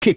Kick.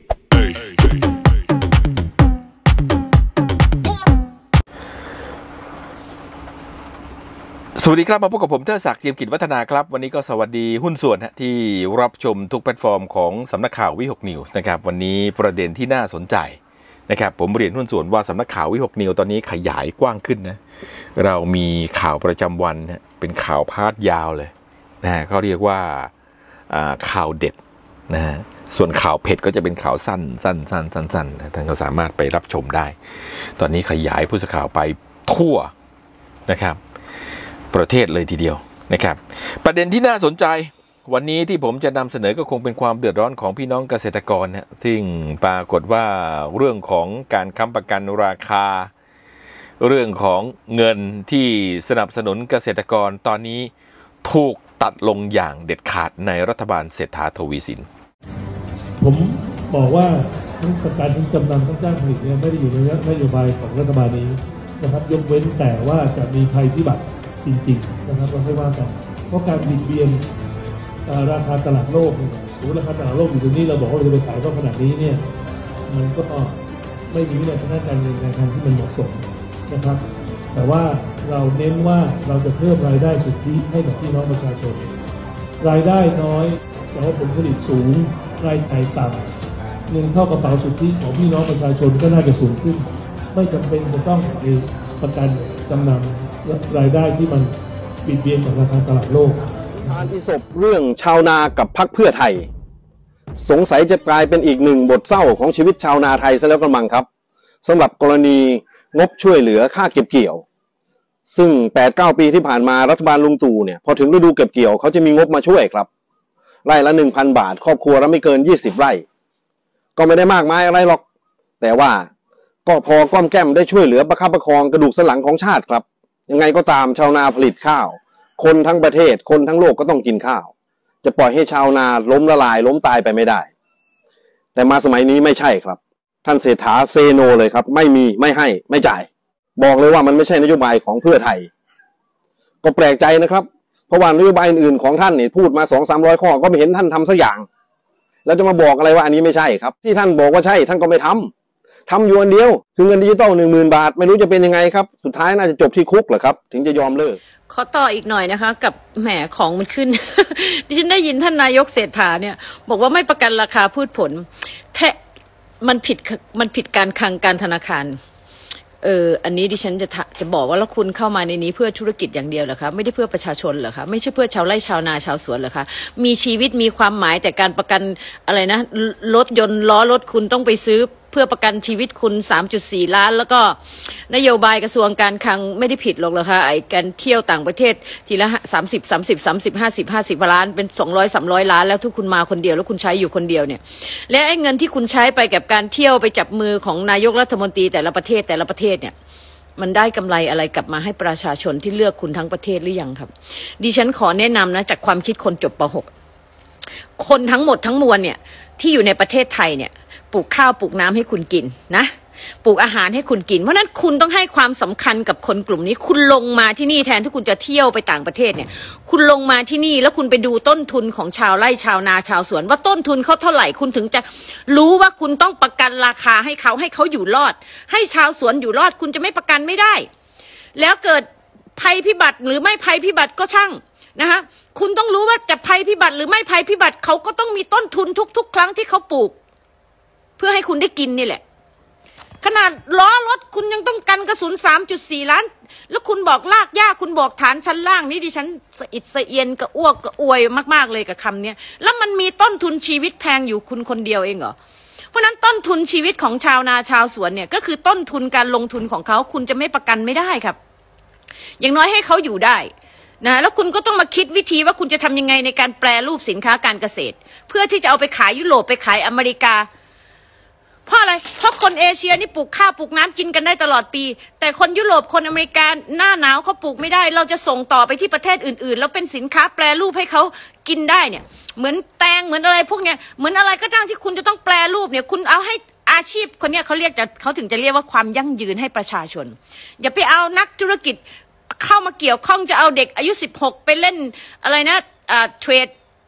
สวัสดีครับมาพบกับผมเทิดศักดิ์ เจียมกิจวัฒนาครับวันนี้ก็สวัสดีหุ้นส่วนที่รับชมทุกแพลตฟอร์มของสำนักข่าววิหกนิวส์นะครับวันนี้ประเด็นที่น่าสนใจนะครับผมเรียนหุ้นส่วนว่าสำนักข่าววิหกนิวส์ตอนนี้ขยายกว้างขึ้นนะเรามีข่าวประจำวันเป็นข่าวพาดยาวเลยนะเขาเรียกว่าข่าวเด็ดนะฮะส่วนข่าวเผ็ดก็จะเป็นข่าวสั้นนะท่านก็สามารถไปรับชมได้ตอนนี้ขยายผู้สื่อข่าวไปทั่วนะครับประเทศเลยทีเดียวนะครับประเด็นที่น่าสนใจวันนี้ที่ผมจะนำเสนอก็คงเป็นความเดือดร้อนของพี่น้องเกษตรกรนะซึ่งปรากฏว่าเรื่องของการค้ำประกันราคาเรื่องของเงินที่สนับสนุนเกษตรกรตอนนี้ถูกตัดลงอย่างเด็ดขาดในรัฐบาลเศรษฐาทวีสินผมบอกว่าทั้งประกันทั้งจำนำทั้งจ้างผลิตเนี่ยไม่ได้อยู่ในนโยบายของรัฐบาลนี้นะครับยกเว้นแต่ว่าจะมีภัยพิบัติจริงๆนะครับเราไม่ว่ากันเพราะการบิดเบียนราคาตลาดโลกหรือราคาตลาดโลกอยู่ตรงนี้เราบอกว่าเราจะไปขายก็ขนาดนี้เนี่ยมันก็ไม่มีวินัยทางการเงินการคลังที่มันเหมาะสมนะครับแต่ว่าเราเน้นว่าเราจะเพิ่มรายได้สุทธิให้กับพี่น้องประชาชนรายได้น้อยแต่ว่าผลผลิตสูงรายจ่ายต่ำเงินเข้ากระเป๋าสุทธิของพี่น้องประชาชนก็น่าจะสูงขึ้นไม่จำเป็นจะต้องมีประกันจำนำรายได้ที่มันบิดเบียนกับราคาตลาดโลกทานอิศบเรื่องชาวนากับพรรคเพื่อไทยสงสัยจะกลายเป็นอีกหนึ่งบทเศร้าของชีวิตชาวนาไทยซะแล้วกระมังครับสำหรับกรณีงบช่วยเหลือค่าเก็บเกี่ยวซึ่ง 8-9 ปีที่ผ่านมารัฐบาลลุงตู่เนี่ยพอถึงฤดูเก็บเกี่ยวเขาจะมีงบมาช่วยครับไร่ละ 1,000 บาทครอบครัวละไม่เกิน20 ไร่ก็ไม่ได้มากมายอะไรหรอกแต่ว่าก็พอก้อมแก้มได้ช่วยเหลือประคับประคองกระดูกสันหลังของชาติครับยังไงก็ตามชาวนาผลิตข้าวคนทั้งประเทศคนทั้งโลกก็ต้องกินข้าวจะปล่อยให้ชาวนาล้มละลายล้มตายไปไม่ได้แต่มาสมัยนี้ไม่ใช่ครับท่านเศรษฐาเซโนเลยครับไม่มีไม่ให้ไม่จ่ายบอกเลยว่ามันไม่ใช่นโยบายของเพื่อไทยก็แปลกใจนะครับเพราะว่านโยบายอื่นๆของท่านเนี่ยพูดมา 200-300 ข้อก็ไม่เห็นท่านทำสักอย่างแล้วจะมาบอกอะไรว่าอันนี้ไม่ใช่ครับที่ท่านบอกว่าใช่ท่านก็ไม่ทำอยู่อันเดียวคือเงินดิจิตอล 10,000 บาทไม่รู้จะเป็นยังไงครับสุดท้ายน่าจะจบที่คุกเหรอครับถึงจะยอมเลิกขอต่ออีกหน่อยนะคะกับแหมของมันขึ้น ดิฉันได้ยินท่านนายกเศรษฐาเนี่ยบอกว่าไม่ประกันราคาพืชผลมันผิดการคลังการธนาคารอันนี้ดิฉันจะบอกว่าแล้วคุณเข้ามาในนี้เพื่อธุรกิจอย่างเดียวเหรอคะไม่ได้เพื่อประชาชนเหรอคะไม่ใช่เพื่อชาวไร่ชาวนาชาวสวนเหรอคะมีชีวิตมีความหมายแต่การประกันอะไรนะรถยนต์ล้อรถคุณต้องไปซื้อเพื่อประกันชีวิตคุณ 3.4 ล้านแล้วก็นโยบายกระทรวงการคลังไม่ได้ผิดหรอกเหรอคะไอ้การเที่ยวต่างประเทศทีละ50 ล้านเป็น200-300 ล้านแล้วทุกคุณมาคนเดียวแล้วคุณใช้อยู่คนเดียวเนี่ยและไอ้เงินที่คุณใช้ไปกับการเที่ยวไปจับมือของนายกรัฐมนตรีแต่ละประเทศเนี่ยมันได้กำไรอะไรกลับมาให้ประชาชนที่เลือกคุณทั้งประเทศหรือยังครับดิฉันขอแนะนำนะจากความคิดคนจบป.6 คนทั้งหมดทั้งมวลเนี่ยที่อยู่ในประเทศไทยเนี่ยปลูกข้าวปลูกน้ำให้คุณกินนะปลูกอาหารให้คุณกินเพราะนั้นคุณต้องให้ความสำคัญกับคนกลุ่มนี้คุณลงมาที่นี่แทนที่คุณจะเที่ยวไปต่างประเทศเนี่ยคุณลงมาที่นี่แล้วคุณไปดูต้นทุนของชาวไร่ชาวนาชาวสวนว่าต้นทุนเขาเท่าไหร่คุณถึงจะรู้ว่าคุณต้องประกันราคาให้เขาอยู่รอดให้ชาวสวนอยู่รอดคุณจะไม่ประกันไม่ได้แล้วเกิดภัยพิบัติหรือไม่ภัยพิบัติก็ช่างนะคะคุณต้องรู้ว่าจะภัยพิบัติหรือไม่ภัยพิบัติเขาก็ต้องมีต้นทุนทุกๆครั้งที่เขาปลูกเพื่อให้คุณได้กินนี่แหละขนาดล้อรถคุณยังต้องกันกระสุน 3.4 ล้านแล้วคุณบอกลากหญ้าคุณบอกฐานชั้นล่างนี่ดิฉันสะอิดสะเอียนกระอ้วกกระอวยมากๆเลยกับคำนี้แล้วมันมีต้นทุนชีวิตแพงอยู่คุณคนเดียวเองเหรอเพราะนั้นต้นทุนชีวิตของชาวนาชาวสวนเนี่ยก็คือต้นทุนการลงทุนของเขาคุณจะไม่ประกันไม่ได้ครับอย่างน้อยให้เขาอยู่ได้นะแล้วคุณก็ต้องมาคิดวิธีว่าคุณจะทำยังไงในการแปรรูปสินค้าการเกษตรเพื่อที่จะเอาไปขายยุโรปไปขายอเมริกาเพราะอะไรเพราะคนเอเชียนี่ปลูกข้าวปลูกน้ำกินกันได้ตลอดปีแต่คนยุโรปคนอเมริกาหน้าหนาวเขาปลูกไม่ได้เราจะส่งต่อไปที่ประเทศอื่นๆแล้วเป็นสินค้าแปรรูปให้เขากินได้เนี่ยเหมือนแตงเหมือนอะไรพวกเนี้ยเหมือนอะไรก็ตามที่คุณจะต้องแปรรูปเนี่ยคุณเอาให้อาชีพคนเนี้ยเขาถึงจะเรียกว่าความยั่งยืนให้ประชาชนอย่าไปเอานักธุรกิจเข้ามาเกี่ยวข้องจะเอาเด็กอายุ16ไปเล่นอะไรนะเทรด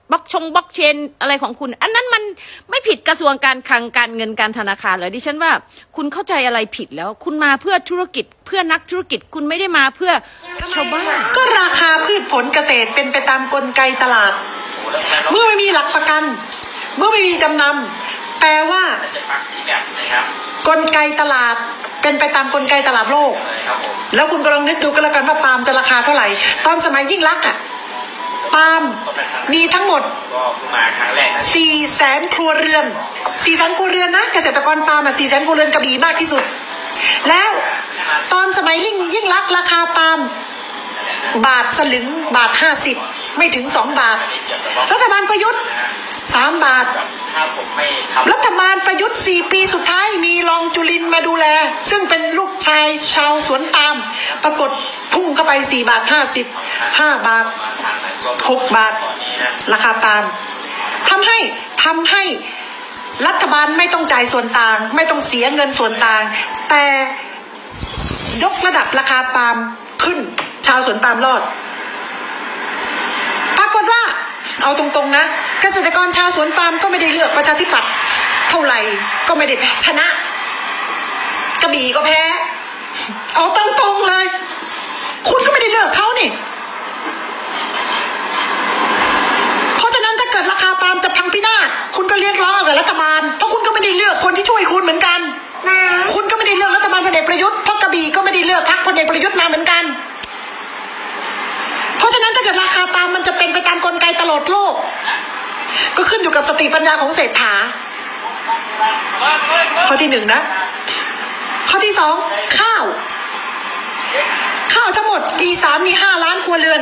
บล็อกเชนอะไรของคุณอันนั้นมันไม่ผิดกระทรวงการคลังการเงินการธนาคารเลยดิฉันว่าคุณเข้าใจอะไรผิดแล้วคุณมาเพื่อธุรกิจเพื่อนักธุรกิจคุณไม่ได้มาเพื่อชาวบ้านก็ราคาพืชผลเกษตรเป็นไปตามกลไกตลาดเมื่อไม่มีหลักประกันเมื่อไม่มีจำนำแปลว่ากลไกตลาดเป็นไปตามกลไกตลาดโลกแล้วคุณก็ลองนึกดูก็แล้วกันว่าปาล์มจะราคาเท่าไหร่ตอนสมัยยิ่งลักษณ์ปาล์มมีทั้งหมด400,000 ครัวเรือน400,000 ครัวเรือนนะเกษตรกรปาล์ม400,000 ครัวเรือนกระบี่มากที่สุดแล้วตอนสมัยยิ่งลักษณ์ราคาปาล์มบาทสลึงบาท50ไม่ถึง2 บาทรัฐบาลประยุทธ์3 บาทรัฐบาลประยุทธ์4 ปีสุดท้ายมีรองจุลินมาดูแลซึ่งเป็นลูกชายชาวสวนปาล์มปรากฏพุ่งเข้าไป4 บาท50 5 บาท6 บาทราคาปาล์มทำให้รัฐบาลไม่ต้องจ่ายส่วนต่างไม่ต้องเสียเงินส่วนต่างแต่ยกระดับราคาปาล์มขึ้นชาวสวนปาล์มรอดปรากฏว่าเอาตรงๆนะเกษตรกรชาวสวนปาล์มก็ไม่ได้เลือกประชาธิปัตย์เท่าไหร่ก็ไม่ได้ชนะกระบี่ก็แพ้เอาตรงๆเลยคุณก็ไม่ได้เลือกเขานี่เพราะฉะนั้นถ้าเกิดราคาปาล์มจะพังพินาศคุณก็เรียกร้องกับรัฐบาลเพราะคุณก็ไม่ได้เลือกคนที่ช่วยคุณเหมือนกันคุณก็ไม่ได้เลือกรัฐบาลพลเอกประยุทธ์เพราะกระบี่ก็ไม่ได้เลือกพรรคพลเอกประยุทธ์มาเหมือนกันเพราะฉะนั้นถ้าเกิดราคาปาล์มมันจะเป็นไปตามกลไกตลอดโลกก็ขึ้นอยู่กับสติปัญญาของเศรษฐาข้อที่1นะข้อที่2ข้าวทั้งหมดอีสานมี5 ล้านครัวเรือน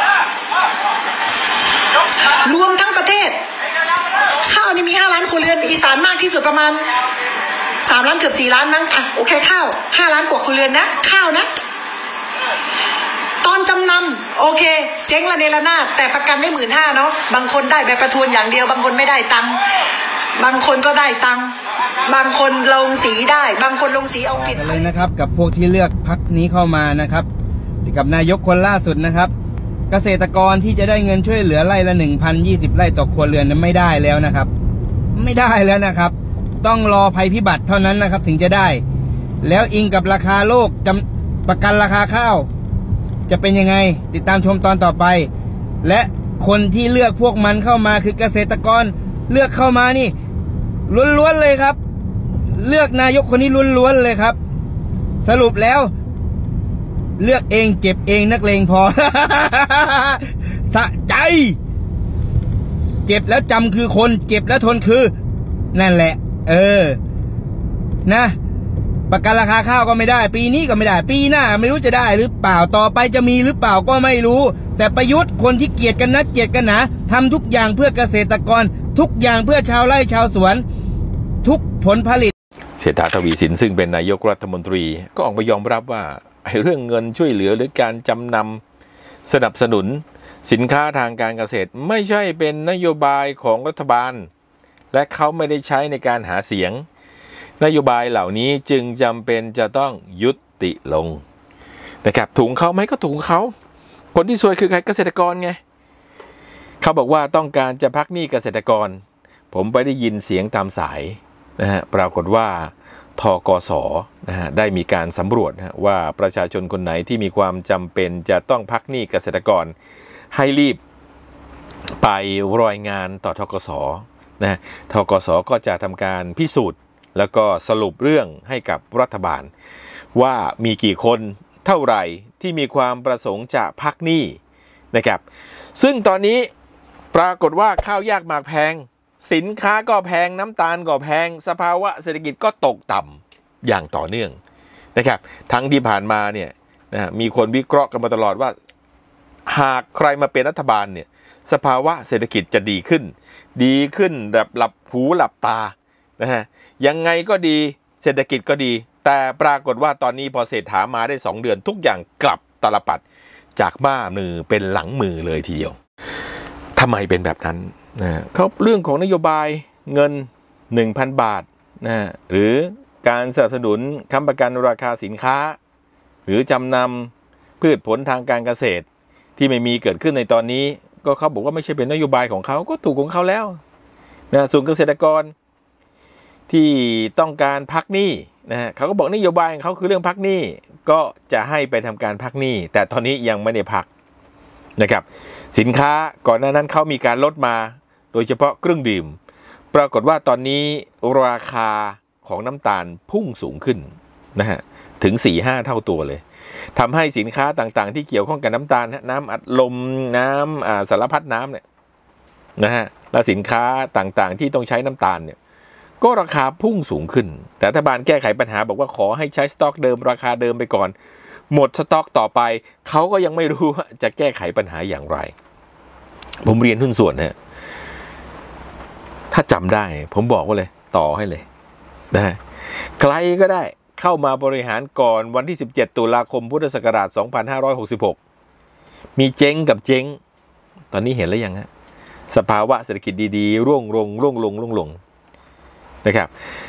รวมทั้งประเทศข้าวนี่มี5 ล้านครัวเรือนอีสานมากที่สุดประมาณ3 ล้านเกือบ4 ล้านมั้งโอเคข้าว5 ล้านกว่าครัวเรือนนะข้าวนะตอนจำนำโอเคเจ๊งละเนระนาดแต่ประกันได้15,000เนาะบางคนได้ใบประทวนอย่างเดียวบางคนไม่ได้ตังค์บางคนก็ได้ตังค์บางคนลงสีได้บางคนลงสีเอาผิดเลยนะครับกับพวกที่เลือกพรรคนี้เข้ามานะครับกับนายกคนล่าสุดนะครับเกษตรกรที่จะได้เงินช่วยเหลือไร่ละ 1,020 ไร่ต่อครัวเรือนนั้นไม่ได้แล้วนะครับไม่ได้แล้วนะครับต้องรอภัยพิบัติเท่านั้นนะครับถึงจะได้แล้วอิงกับราคาโลกประกันราคาข้าวจะเป็นยังไงติดตามชมตอนต่อไปและคนที่เลือกพวกมันเข้ามาคือเกษตรกรเลือกเข้ามานี่ล้วนๆเลยครับเลือกนายกคนนี้ล้วนๆเลยครับสรุปแล้วเลือกเองเจ็บเองนักเลงพอ สะใจเจ็บแล้วจำคือคนเจ็บแล้วทนคือนั่นแหละนะประกันราคาข้าวก็ไม่ได้ปีนี้ก็ไม่ได้ปีหน้าไม่รู้จะได้หรือเปล่าต่อไปจะมีหรือเปล่าก็ไม่รู้แต่ประยุทธ์คนที่เกลียดกันนักเกลียดกันหนาทำทุกอย่างเพื่อเกษตรกรทุกอย่างเพื่อชาวไร่ชาวสวนทุกผลผลิตเศรษฐาทวีสินซึ่งเป็นนายกรัฐมนตรีก็ออกมายอมรับว่าเรื่องเงินช่วยเหลือหรือการจำนำสนับสนุนสินค้าทางการเกษตรไม่ใช่เป็นนโยบายของรัฐบาลและเขาไม่ได้ใช้ในการหาเสียงนโยบายเหล่านี้จึงจำเป็นจะต้องยุติลงนะครับถุงเขาไหมก็ถุงเขาคนที่ซวยคือใครเกษตรกรไงเขาบอกว่าต้องการจะพักหนี้เกษตรกรผมไปได้ยินเสียงตามสายนะฮะปรากฏว่าธกส.นะฮะได้มีการสำรวจว่าประชาชนคนไหนที่มีความจำเป็นจะต้องพักหนี้เกษตรกรให้รีบไปรายงานต่อธกส.นะธกส.ก็จะทำการพิสูจน์แล้วก็สรุปเรื่องให้กับรัฐบาลว่ามีกี่คนเท่าไหร่ที่มีความประสงค์จะพักหนี้นะครับซึ่งตอนนี้ปรากฏว่าข้าวยากหมากแพงสินค้าก็แพงน้ำตาลก็แพงสภาวะเศรษฐกิจก็ตกต่ำอย่างต่อเนื่องนะครับทั้งที่ผ่านมาเนี่ยนะมีคนวิเคราะห์กันมาตลอดว่าหากใครมาเป็นรัฐบาลเนี่ยสภาวะเศรษฐกิจจะดีขึ้นแบบหลับหูหลับตานะฮะยังไงก็ดีเศรษฐกิจก็ดีแต่ปรากฏว่าตอนนี้พอเศรษฐามาได้2 เดือนทุกอย่างกลับตาลปัดจากบ้ามือเป็นหลังมือเลยทีเดียวทำไมเป็นแบบนั้นนะเขาเรื่องของนโยบายเงิน 1,000 บาทนะหรือการสนับสนุนค้ำประกันราคาสินค้าหรือจำนำพืชผลทางการเกษตรที่ไม่มีเกิดขึ้นในตอนนี้ก็เขาบอกว่าไม่ใช่เป็นนโยบายของเขาก็ถูกของเขาแล้วนะส่วนเกษตรกรที่ต้องการพักหนี้นะฮะเขาก็บอกนโยบายของเขาคือเรื่องพักหนี้ก็จะให้ไปทำการพักหนี้แต่ตอนนี้ยังไม่ได้พักนะครับสินค้าก่อนหน้านั้นเขามีการลดมาโดยเฉพาะเครื่องดื่มปรากฏว่าตอนนี้ราคาของน้ำตาลพุ่งสูงขึ้นนะฮะถึง 4-5 เท่าตัวเลยทำให้สินค้าต่างๆที่เกี่ยวข้องกับน้ำตาลน้ำอัดลมน้ำสารพัดน้ำเนี่ยนะฮะและสินค้าต่างๆที่ต้องใช้น้ำตาลเนี่ยก็ราคาพุ่งสูงขึ้นแต่รัฐบาลแก้ไขปัญหาบอกว่าขอให้ใช้สต็อกเดิมราคาเดิมไปก่อนหมดสต็อกต่อไปเขาก็ยังไม่รู้ว่าจะแก้ไขปัญหาอย่างไรผมเรียนหุ้นส่วนนะถ้าจำได้ผมบอกว่าเลยต่อให้เลยนะใครก็ได้เข้ามาบริหารก่อนวันที่17ตุลาคมพุทธศักราช2566มีเจ๊งกับเจ๊งตอนนี้เห็นแล้วยังฮะสภาวะเศรษฐกิจดีๆร่วงลงนะครับ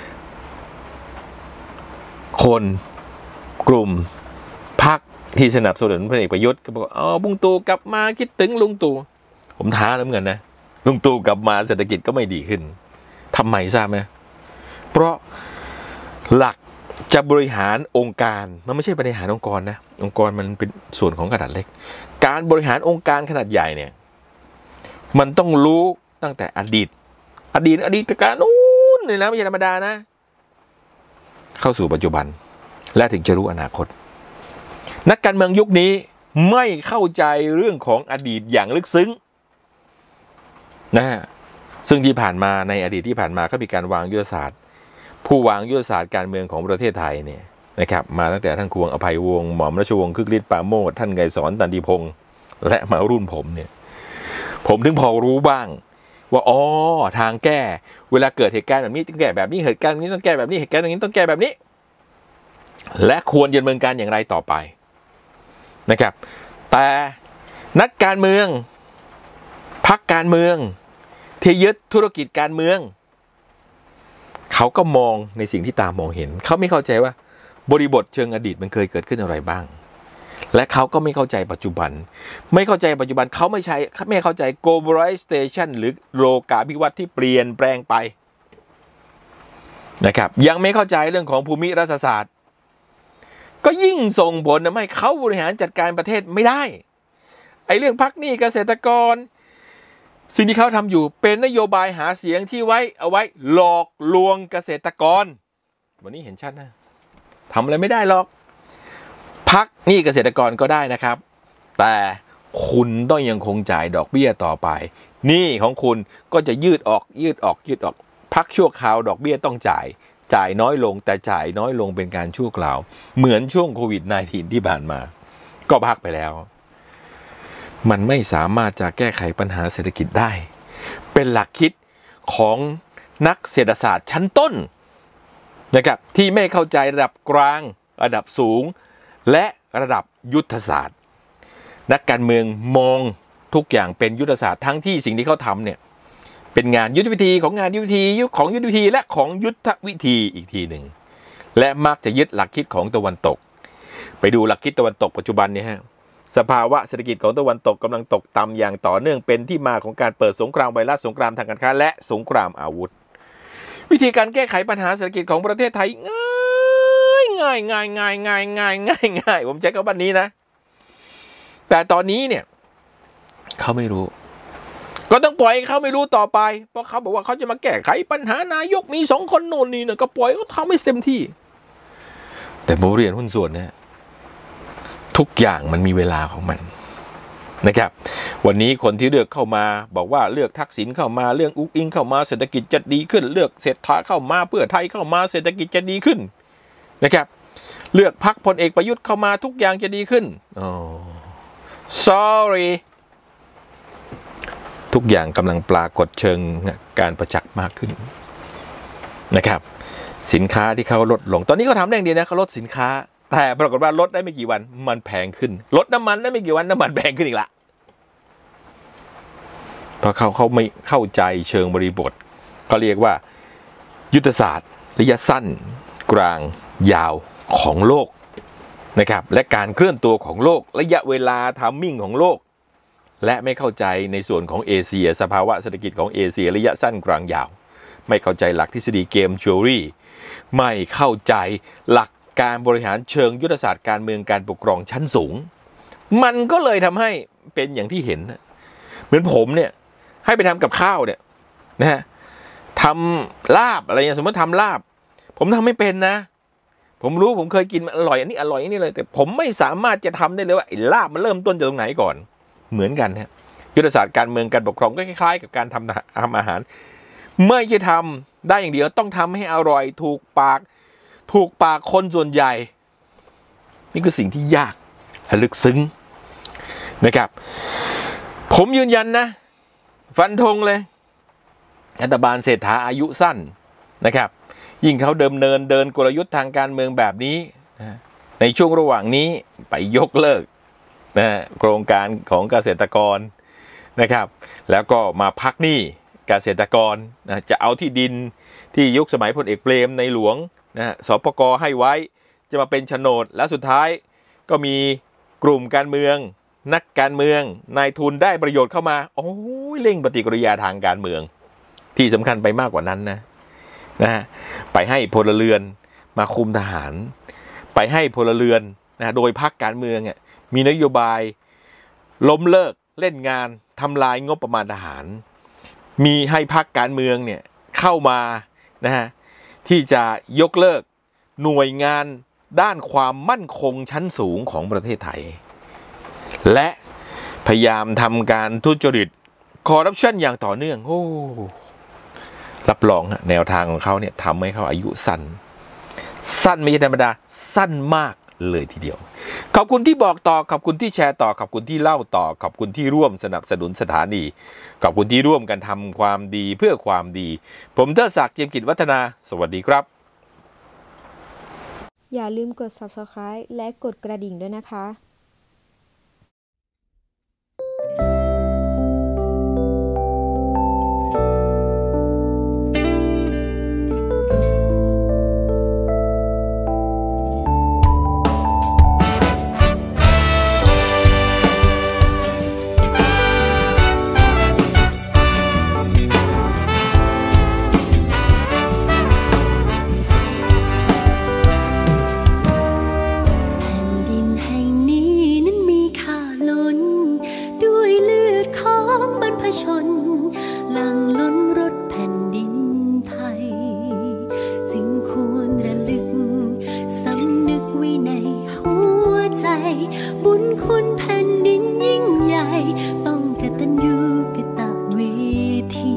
คนกลุ่มพรรคที่สนับสนุนพลเอกประยุทธ์ก็บอกลุงตู่กลับมาคิดถึงลุงตู่ผมท้าแล้วเหมือนกันนะลุงตู่กลับมาเศรษฐกิจก็ไม่ดีขึ้นทำไมทราบไหมเพราะหลักจะบริหารองค์การมันไม่ใช่บริหารองค์กรนะองค์กรมันเป็นส่วนของขนาดเล็กการบริหารองค์การขนาดใหญ่เนี่ยมันต้องรู้ตั้งแต่อดีตการนู้นเลยนะไม่ใช่ธรรมดานะเข้าสู่ปัจจุบันและถึงจะรู้อนาคตนักการเมืองยุคนี้ไม่เข้าใจเรื่องของอดีตอย่างลึกซึ้งนะฮะซึ่งที่ผ่านมาในอดีตที่ผ่านมาก็มีการวางยุทธศาสตร์ผู้วางยุทธศาสตร์การเมืองของประเทศไทยเนี่ยนะครับมาตั้งแต่ท่านควงอภัยวงศ์หม่อมราชวงศ์คึกฤทธิ์ปราโมชท่านไกรสอนตันติพงศ์และมารุ่นผมเนี่ยผมถึงพอรู้บ้างว่าทางแก้เวลาเกิดเหตุการณ์แบบนี้ต้องแก้แบบนี้เหตุการณ์นี้ต้องแก้แบบนี้เหตุการณ์นี้ต้องแก้แบบนี้และควรดำเนินการอย่างไรต่อไปนะครับแต่นักการเมืองพรรคการเมืองที่ยึดธุรกิจการเมืองเขาก็มองในสิ่งที่ตามองเห็นเขาไม่เข้าใจว่าบริบทเชิงอดีตมันเคยเกิดขึ้นอะไรบ้างและเขาก็ไม่เข้าใจปัจจุบันเขาไม่เข้าใจ globalization หรือโลกาภิวัตน์ที่เปลี่ยนแปลงไปนะครับยังไม่เข้าใจเรื่องของภูมิรัฐศาสตร์ก็ยิ่งส่งผลทำให้เขาบริหารจัดการประเทศไม่ได้ไอ้เรื่องพักหนี้เกษตรกรสิ่งที่เขาทำอยู่เป็นนโยบายหาเสียงที่เอาไว้หลอกลวงเกษตรกรวันนี้เห็นชัดนะทำอะไรไม่ได้หรอกพักหนี้เกษตรกรก็ได้นะครับแต่คุณต้องยังคงจ่ายดอกเบี้ยต่อไปหนี้ของคุณก็จะยืดออกพักชั่วคราวดอกเบี้ยต้องจ่ายน้อยลงแต่จ่ายน้อยลงเป็นการชั่วคราวเหมือนช่วงโควิด -19 ที่ผ่านมาก็พักไปแล้วมันไม่สามารถจะแก้ไขปัญหาเศรษฐกิจได้เป็นหลักคิดของนักเศรษฐศาสตร์ชั้นต้นนะครับที่ไม่เข้าใจระดับกลางระดับสูงและระดับยุทธศาสตร์นักการเมืองมองทุกอย่างเป็นยุทธศาสตร์ทั้งที่สิ่งที่เขาทำเนี่ยเป็นงานยุทธวิธีของงานยุทธวิธีของยุทธวิธีและของยุทธวิธีอีกทีหนึ่งและมักจะยึดหลักคิดของตะวันตกไปดูหลักคิดตะวันตกปัจจุบันเนี่ยฮะสภาวะเศรษฐกิจของตะวันตกกำลังตกต่ำอย่างต่อเนื่องเป็นที่มาของการเปิดสงครามไวรัสสงครามทางการค้าและสงครามอาวุธวิธีการแก้ไขปัญหาเศรษฐกิจของประเทศไทยง่ายผมใช้คำว่านี้นะแต่ตอนนี้เนี่ยเขาไม่รู้ก็ต้องปล่อยเขาไม่รู้ต่อไปเพราะเขาบอกว่าเขาจะมาแก้ไขปัญหานายกมี2 คนโน่นนี่นะก็ปล่อยเขาทำให้เต็มที่แต่ผมเรียนหุ้นส่วนเนี่ยทุกอย่างมันมีเวลาของมันนะครับวันนี้คนที่เลือกเข้ามาบอกว่าเลือกทักษิณเข้ามาเรื่องอุ๊กอิงเข้ามาเศรษฐกิจจะดีขึ้นเลือกเศรษฐาเข้ามาเพื่อไทยเข้ามาเศรษฐกิจจะดีขึ้นนะครับเลือกพรรคพลเอกประยุทธ์เข้ามาทุกอย่างจะดีขึ้นsorry ทุกอย่างกำลังปรากฏเชิงการประจักษ์มากขึ้นนะครับสินค้าที่เขาลดลงตอนนี้เขาทำได้อย่างดีนะเขาลดสินค้าแต่ปรากฏว่าลดได้ไม่กี่วันมันแพงขึ้นลดน้ำมันได้ไม่กี่วันน้ำมันแพงขึ้นอีกละเพราะเขาไม่เข้าใจเชิงบริบทเขาเรียกว่ายุทธศาสตร์ระยะสั้นกลางยาวของโลกนะครับและการเคลื่อนตัวของโลกระยะเวลาไทมิ่งของโลกและไม่เข้าใจในส่วนของเอเชียสภาวะเศรษฐกิจของเอเชียระยะสั้นกลางยาวไม่เข้าใจหลักทฤษฎีเกมทีโอรีไม่เข้าใจหลักการบริหารเชิงยุทธศาสตร์การเมืองการปกครองชั้นสูงมันก็เลยทำให้เป็นอย่างที่เห็นเหมือนผมเนี่ยให้ไปทำกับข้าวเนี่ยนะฮะทำลาบอะไรอย่างสมมติทำลาบผมทำไม่เป็นนะผมรู้ผมเคยกินอร่อยอันนี้อร่อยอันนี้เลยแต่ผมไม่สามารถจะทำได้เลยว่าไอ้ลาบมันเริ่มต้นจากตรงไหนก่อนเหมือนกันฮะยุทธศาสตร์การเมืองการปกครองก็คล้ายๆกับการทำอาหารไม่ใช่ทำได้อย่างเดียวต้องทำให้อร่อยถูกปากคนส่วนใหญ่นี่คือสิ่งที่ยากและลึกซึ้งนะครับผมยืนยันนะฟันธงเลยรัฐบาลเศรษฐาอายุสั้นนะครับยิ่งเขาเดินกลยุทธ์ทางการเมืองแบบนี้นะในช่วงระหว่างนี้ไปยกเลิกนะโครงการของเกษตรกรนะครับแล้วก็มาพักหนี้เกษตรกรนะจะเอาที่ดินที่ยุคสมัยพลเอกเปรมในหลวงนะสปก.ให้ไว้จะมาเป็นโฉนดแล้วสุดท้ายก็มีกลุ่มการเมืองนักการเมืองนายทุนได้ประโยชน์เข้ามาโอ้ยเร่งปฏิกิริยาทางการเมืองที่สำคัญไปมากกว่านั้นนะไปให้พลเรือนมาคุมทหารไปให้พลเรือนนะโดยพรรคการเมืองมีนโยบายล้มเลิกเล่นงานทำลายงบประมาณทหารมีให้พรรคการเมืองเนี่ยเข้ามานะฮะที่จะยกเลิกหน่วยงานด้านความมั่นคงชั้นสูงของประเทศไทยและพยายามทำการทุจริตคอร์รัปชันอย่างต่อเนื่องโอ้รับรองแนวทางของเขาเนี่ยทำให้เขาอายุสั้นไม่ใช่ธรรมดาสั้นมากเลยทีเดียวขอบคุณที่บอกต่อขอบคุณที่แชร์ต่อขอบคุณที่เล่าต่อขอบคุณที่ร่วมสนับสนุนสถานีขอบคุณที่ร่วมกันทำความดีเพื่อความดีผมเทิดศักดิ์ เจียมกิจวัฒนาสวัสดีครับอย่าลืมกด Subscribe และกดกระดิ่งด้วยนะคะหลั่งล้นรถแผ่นดินไทยจึงควรระลึกสำนึกไว้ในหัวใจบุญคุณแผ่นดินยิ่งใหญ่ต้องกตัญญูกตเวที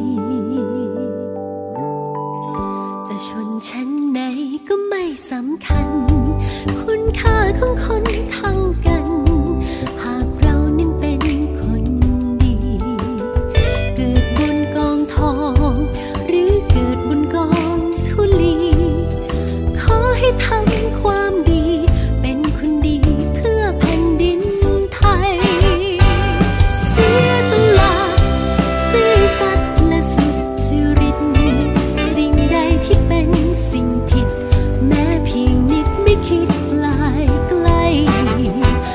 จะชนชั้นไหนก็ไม่สำคัญคุณค่าของคนเท่ากันหากเรานั้นเป็นคนดีเกิดบนกองทองหรือเกิดบนกองธุลีขอให้ทำความดีเป็นคนดีเพื่อแผ่นดินไทยเสียสละซื่อสัตย์และสุจริตสิ่งใดที่เป็นสิ่งผิดแม้เพียงนิดไม่คิดลายไกล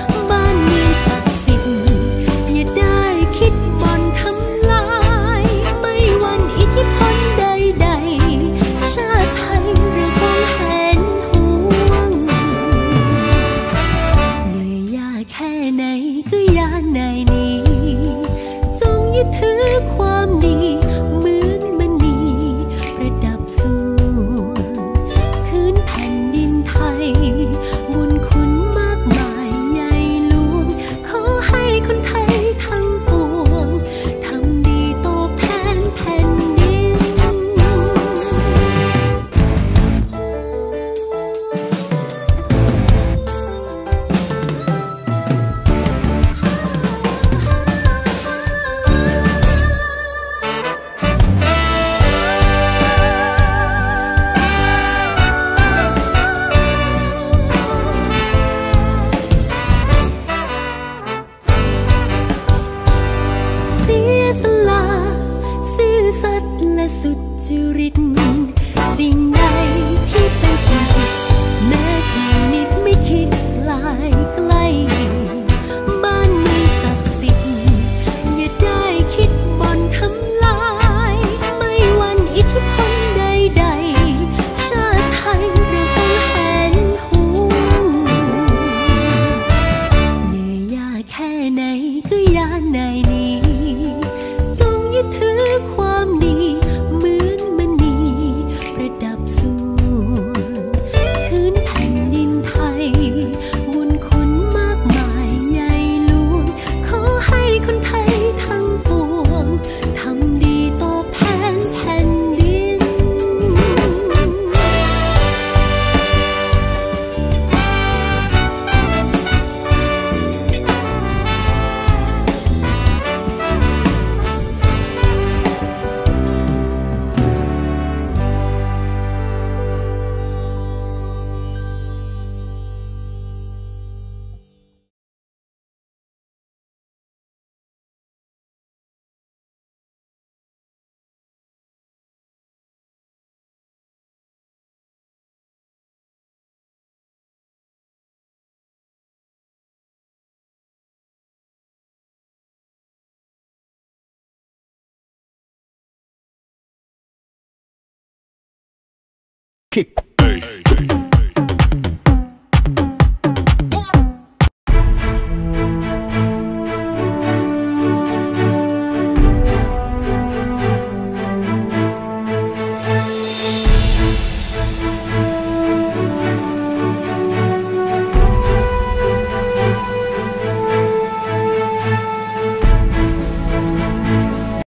kick.